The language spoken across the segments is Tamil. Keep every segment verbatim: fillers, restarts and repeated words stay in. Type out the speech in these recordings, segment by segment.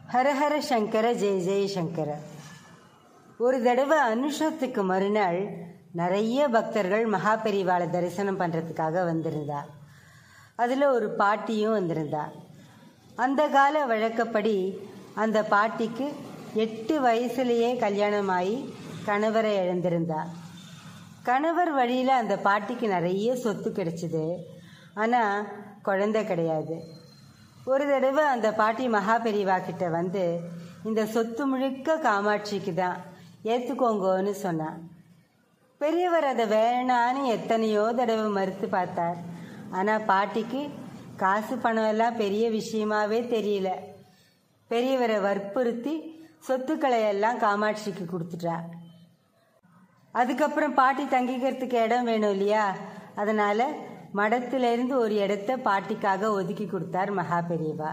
ஹரஹர சங்கர ஜெய ஜெய சங்கர. ஒரு தடவை அனுஷத்துக்கு மறுநாள் நிறைய பக்தர்கள் மகாபெரிவாளை தரிசனம் பண்ணுறதுக்காக வந்திருந்தா. அதில் ஒரு பாட்டியும் வந்திருந்தா. அந்த கால வழக்கப்படி அந்த பாட்டிக்கு எட்டு வயசுலேயே கல்யாணமாகி கணவரை இழந்திருந்தா. கணவர் வழியில் அந்த பாட்டிக்கு நிறைய சொத்து கிடைச்சிது. ஆனால் குழந்தை கிடையாது. ஒரு தடவை அந்த பாட்டி மகாபெரிவா கிட்ட வந்து இந்த சொத்து முழுக்க காமாட்சிக்கு தான், ஏற்றுக்கோங்கன்னு சொன்னான். பெரியவர் அதை வேணான்னு எத்தனையோ தடவை மறுத்து பார்த்தார். ஆனால் பாட்டிக்கு காசு பணம் எல்லாம் பெரிய விஷயமாவே தெரியல. பெரியவரை வற்புறுத்தி சொத்துக்களை எல்லாம் காமாட்சிக்கு கொடுத்துட்டா. அதுக்கப்புறம் பாட்டி தங்கிக்கிறதுக்கு இடம் வேணும் இல்லையா, அதனால் மடத்திலிருந்து ஒரு இடத்த பாட்டிக்காக ஒதுக்கி கொடுத்தார் மகாபெரிவா.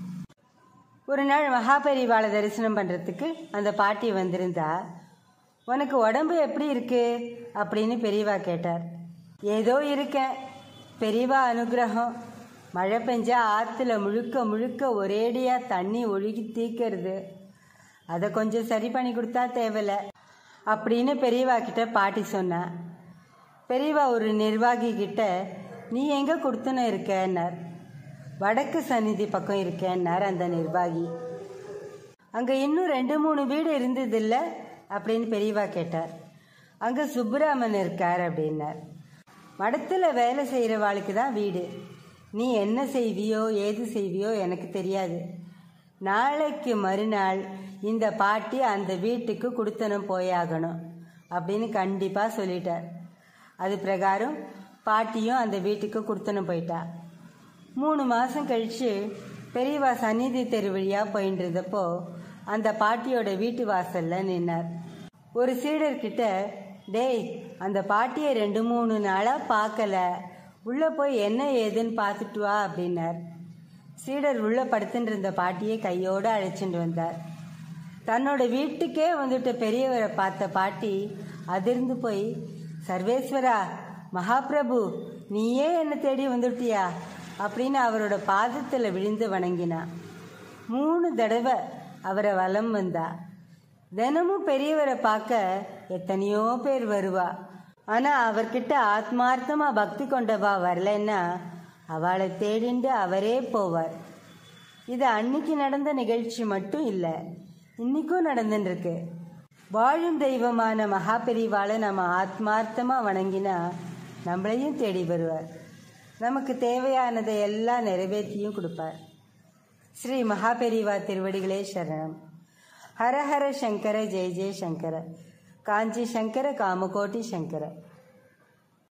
ஒரு நாள் மகாபெரிவாளை தரிசனம் பண்ணுறதுக்கு அந்த பாட்டி வந்திருந்தா. உனக்கு உடம்பு எப்படி இருக்கு அப்படின்னு பெரியவா கேட்டார். ஏதோ இருக்கேன், பெரியவா அனுகிரகம். மழை பெஞ்சா ஆற்றுல முழுக்க முழுக்க ஒரேடியாக தண்ணி ஒழுகி தீக்கிறது, அதை கொஞ்சம் சரி பண்ணி கொடுத்தா தேவையில்ல அப்படின்னு பெரியவா கிட்ட பாட்டி சொன்னா. பெரியவா ஒரு நிர்வாகி கிட்ட, நீ எங்கே கொடுத்துன்னு இருக்கேன்னார். வடக்கு சந்நிதி பக்கம் இருக்கேன்னார் அந்த நிர்வாகி. அங்கே இன்னும் ரெண்டு மூணு வீடு இருந்ததில்ல அப்படின்னு பெரியவா கேட்டார். அங்கே சுப்புராமன் இருக்கார் அப்படின்னார். மடத்தில் வேலை செய்கிறவாளுக்கு தான் வீடு. நீ என்ன செய்வியோ ஏது செய்வியோ எனக்கு தெரியாது. நாளைக்கு மறுநாள் இந்த பாட்டி அந்த வீட்டுக்கு கொடுத்தனம் போயாகணும் அப்படின்னு கண்டிப்பாக சொல்லிட்டார். அது பிரகாரம் பாட்டியும் அந்த வீட்டுக்கு கொடுத்தனம் போயிட்டா. மூணு மாதம் கழித்து பெரியவா சந்நிதி தெரு வழியாக போயிட்டு இருந்தப்போ அந்த பாட்டியோட வீட்டு வாசலில் நின்னார். ஒரு சீடர்கிட்ட, டேய், அந்த பாட்டியை ரெண்டு மூணு நாளாக பார்க்கல, உள்ளே போய் என்ன ஏதுன்னு பார்த்துட்டு வா அப்படின்னார். சீடர் உள்ளே படுத்துட்டு இருந்த பாட்டியை கையோடு அழைச்சிட்டு வந்தார். தன்னோட வீட்டுக்கே வந்துட்ட பெரியவரை பார்த்த பாட்டி அதிர்ந்து போய், சர்வேஸ்வரா, மகாபிரபு, நீயே என்னை தேடி வந்துட்டியா அப்படின்னு அவரோட பாதத்தில் விழுந்து வணங்கினா. மூணு தடவை அவரை வலம் வந்தா. தினமும் பெரியவரை பார்க்க எத்தனையோ பேர் வருவா. ஆனால் அவர்கிட்ட ஆத்மார்த்தமாக பக்தி கொண்டவா வரலன்னா அவளை தேடிண்டு அவரே போவார். இது அன்னைக்கு நடந்த நிகழ்ச்சி மட்டும் இல்லை, இன்னைக்கும் நடந்துருக்கு. வாழும் தெய்வமான மகாபெரிவாளை நம்ம ஆத்மார்த்தமாக வணங்கினா நம்மளையும் தேடி வருவார். நமக்கு தேவையானதை எல்லாம் நிறைவேற்றியும் கொடுப்பார். ஸ்ரீ மகாபெரிவா திருவடிகளே சரணம். ஹரஹர சங்கர ஜெய ஜெய சங்கர. காஞ்சி சங்கர காமகோட்டி சங்கர.